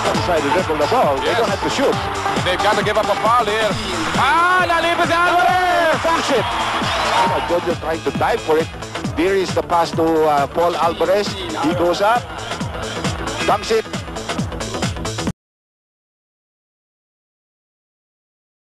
try to dribble the ball. They don't have to shoot. They've got to give up a foul here. Ah, nalipas si Alvarez! Dunks it. Jojo trying to dive for it. Here is the pass to Paul Alvarez. He goes up. Dunks it.